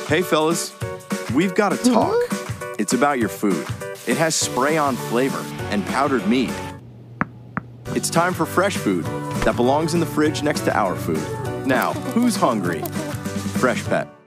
Hey fellas, we've got to talk. It's about your food. It has spray-on flavor and powdered meat. It's time for fresh food that belongs in the fridge next to our food. Now, who's hungry? Freshpet.